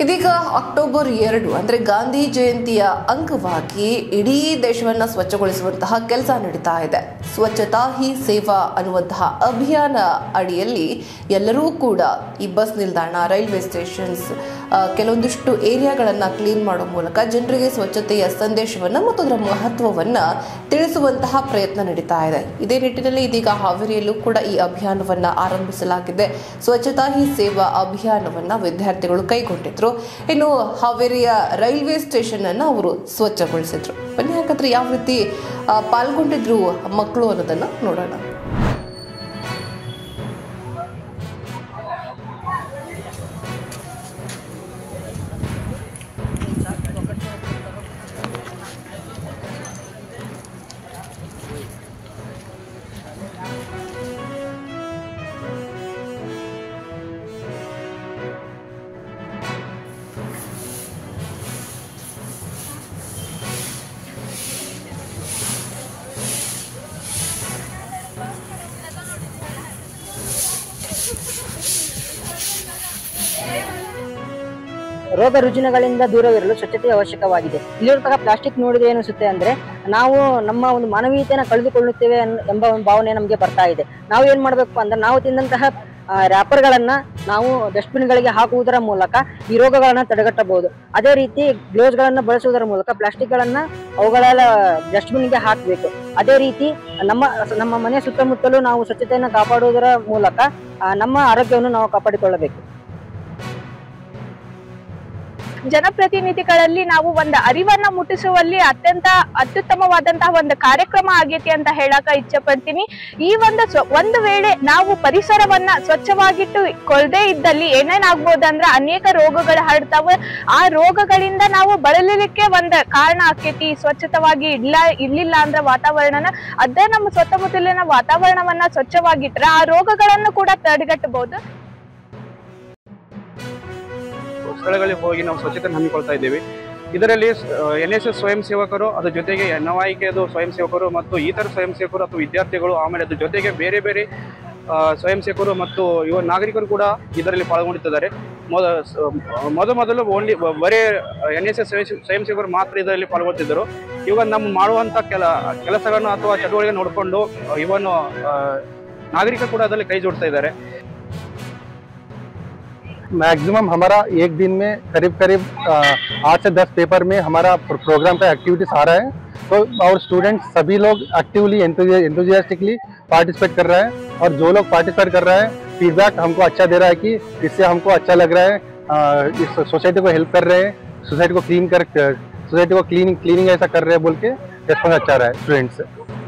ಇದೀಗ ಅಕ್ಟೋಬರ್ 2 ಅಂದರೆ ಗಾಂಧಿ ಜಯಂತಿಯ ಅಂಗವಾಗಿ ಇಡೀ ದೇಶವನ್ನು ಸ್ವಚ್ಛಗೊಳಿಸುವಂತಹ ಕೆಲಸ ನಡೀತಾ ಇದೆ. ಸ್ವಚ್ಛತಾ ಹಿ ಸೇವಾ ಅನ್ನುವಂತಹ ಅಭಿಯಾನ ಅಡಿಯಲ್ಲಿ ಎಲ್ಲರೂ ಕೂಡ ಈ ಬಸ್ ನಿಲ್ದಾಣ, ರೈಲ್ವೆ ಸ್ಟೇಷನ್ಸ್, ಕೆಲವೊಂದಿಷ್ಟು ಏರಿಯಾಗಳನ್ನು ಕ್ಲೀನ್ ಮಾಡೋ ಮೂಲಕ ಜನರಿಗೆ ಸ್ವಚ್ಛತೆಯ ಸಂದೇಶವನ್ನು ಮತ್ತು ಅದರ ಮಹತ್ವವನ್ನು ತಿಳಿಸುವಂತಹ ಪ್ರಯತ್ನ ನಡೀತಾ ಇದೆ. ಇದೇ ನಿಟ್ಟಿನಲ್ಲಿ ಇದೀಗ ಹಾವೇರಿಯಲ್ಲೂ ಕೂಡ ಈ ಅಭಿಯಾನವನ್ನು ಆರಂಭಿಸಲಾಗಿದೆ. ಸ್ವಚ್ಛತಾ ಹಿ ಸೇವಾ ಅಭಿಯಾನವನ್ನು ವಿದ್ಯಾರ್ಥಿಗಳು ಕೈಗೊಂಡಿದ್ರು. ಇನ್ನು ಹಾವೇರಿಯ ರೈಲ್ವೆ ಸ್ಟೇಷನ್ ಅನ್ನು ಅವರು ಸ್ವಚ್ಛಗೊಳಿಸಿದ್ರು. ಬನ್ನಿ ಹಾಗಾದ್ರೆ ಯಾವ ರೀತಿ ಪಾಲ್ಗೊಂಡಿದ್ರು ಮಕ್ಕಳು ಅನ್ನೋದನ್ನ ನೋಡೋಣ. ರೋಗ ರುಜಿನಗಳಿಂದ ದೂರವಿರಲು ಸ್ವಚ್ಛತೆ ಅವಶ್ಯಕವಾಗಿದೆ. ಇಲ್ಲಿರುವಂತಹ ಪ್ಲಾಸ್ಟಿಕ್ ನೋಡಿದ್ರೆ ಏನಿಸುತ್ತೆ ಅಂದ್ರೆ ನಾವು ನಮ್ಮ ಒಂದು ಮಾನವೀಯತೆಯನ್ನು ಕಳೆದುಕೊಳ್ಳುತ್ತೇವೆ ಎಂಬ ಒಂದು ಭಾವನೆ ನಮಗೆ ಬರ್ತಾ ಇದೆ. ನಾವು ಏನ್ ಮಾಡ್ಬೇಕು ಅಂದ್ರೆ ನಾವು ತಿಂದಂತಹ ರ್ಯಾಪರ್ಗಳನ್ನ ನಾವು ಡಸ್ಟ್ಬಿನ್ಗಳಿಗೆ ಹಾಕುವುದರ ಮೂಲಕ ಈ ರೋಗಗಳನ್ನ ತಡೆಗಟ್ಟಬಹುದು. ಅದೇ ರೀತಿ ಗ್ಲೌಸ್ ಗಳನ್ನ ಬಳಸುವುದರ ಮೂಲಕ ಪ್ಲಾಸ್ಟಿಕ್ಗಳನ್ನ ಅವುಗಳ ಡಸ್ಟ್ಬಿನ್ಗೆ ಹಾಕಬೇಕು. ಅದೇ ರೀತಿ ನಮ್ಮ ಮನೆ ಸುತ್ತಮುತ್ತಲೂ ನಾವು ಸ್ವಚ್ಛತೆಯನ್ನು ಕಾಪಾಡುವುದರ ಮೂಲಕ ನಮ್ಮ ಆರೋಗ್ಯವನ್ನು ನಾವು ಕಾಪಾಡಿಕೊಳ್ಳಬೇಕು. ಜನಪ್ರತಿನಿಧಿಗಳಲ್ಲಿ ನಾವು ಒಂದು ಅರಿವನ್ನ ಮುಟ್ಟಿಸುವಲ್ಲಿ ಅತ್ಯುತ್ತಮವಾದಂತಹ ಒಂದು ಕಾರ್ಯಕ್ರಮ ಆಗೈತಿ ಅಂತ ಹೇಳಕ ಇಚ್ಛೆ ಪಡ್ತೀನಿ. ಈ ಒಂದು ವೇಳೆ ನಾವು ಪರಿಸರವನ್ನ ಸ್ವಚ್ಛವಾಗಿಟ್ಟು ಕೊಳದೇ ಇದ್ದಲ್ಲಿ ಏನೇನಾಗ್ಬೋದಂದ್ರ ಅನೇಕ ರೋಗಗಳು ಹರಡ್ತಾವ. ಆ ರೋಗಗಳಿಂದ ನಾವು ಬಳಲಲಿಕ್ಕೆ ಒಂದು ಕಾರಣ ಆಕೈತಿ. ಸ್ವಚ್ಛತವಾಗಿ ಇರ್ಲಿಲ್ಲ ಅಂದ್ರೆ ವಾತಾವರಣನ ಅದೇ ನಮ್ಮ ಸುತ್ತಮುತ್ತಲಿನ ವಾತಾವರಣವನ್ನ ಸ್ವಚ್ಛವಾಗಿಟ್ರೆ ಆ ರೋಗಗಳನ್ನು ಕೂಡ ತಡೆಗಟ್ಟಬಹುದು. ಸ್ಥಳಗಳಿಗೆ ಹೋಗಿ ನಾವು ಸ್ವಚ್ಛತೆ ಹಮ್ಮಿಕೊಳ್ತಾ ಇದ್ದೇವೆ. ಇದರಲ್ಲಿ NSS ಸ್ವಯಂ ಸೇವಕರು, ಅದರ ಜೊತೆಗೆ NYKದು ಸ್ವಯಂ ಸೇವಕರು ಮತ್ತು ಇತರ ಸ್ವಯಂ ಸೇವಕರು ಅಥವಾ ವಿದ್ಯಾರ್ಥಿಗಳು, ಆಮೇಲೆ ಅದ್ರ ಜೊತೆಗೆ ಬೇರೆ ಬೇರೆ ಸ್ವಯಂ ಸೇವಕರು ಮತ್ತು ಯುವ ನಾಗರಿಕರು ಕೂಡ ಇದರಲ್ಲಿ ಪಾಲ್ಗೊಂಡಿದ್ದಾರೆ. ಮೊದಲು ಓನ್ಲಿ ಬರೀ NSS ಸ್ವಯಂ ಸೇವಕರು ಮಾತ್ರ ಇದರಲ್ಲಿ ಪಾಲ್ಗೊಳ್ತಿದ್ದರು. ಇವಾಗ ನಮ್ಮ ಮಾಡುವಂಥ ಕೆಲಸಗಳನ್ನು ಅಥವಾ ಚಟುವಟಿಕೆ ನೋಡಿಕೊಂಡು ಇವನ್ ನಾಗರಿಕರು ಕೂಡ ಅದರಲ್ಲಿ ಕೈ ಜೋಡಿಸ್ತಾ ಇದ್ದಾರೆ. मैक्सिमम हमारा एक दिन में करीब 8 से 10 पेपर में हमारा प्रोग्राम का एक्टिविटीज आ रहा है. तो और स्टूडेंट्स सभी लोग एक्टिवली एंथुजियास्टिकली पार्टिसिपेट कर रहे हैं. और जो लोग पार्टिसिपेट कर रहे हैं फीडबैक हमको अच्छा दे रहा है कि इससे हमको अच्छा लग रहा है. इस सोसाइटी को हेल्प कर रहे हैं, सोसाइटी को क्लीनिंग ऐसा कर रहे हैं बोल के रेस्पॉन्स अच्छा रहा है स्टूडेंट्स से.